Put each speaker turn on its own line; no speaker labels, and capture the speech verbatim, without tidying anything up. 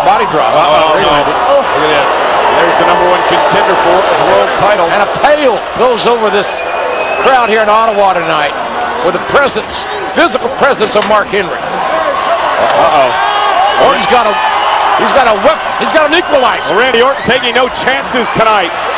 Body drop.
Uh oh, no. Look at this. There's the number one contender for his world title.
And a pail goes over this crowd here in Ottawa tonight with the presence, physical presence of Mark Henry.
Uh-oh.
Orton's got a, he's got a weapon. He's got an equalizer.
Well, Randy Orton taking no chances tonight.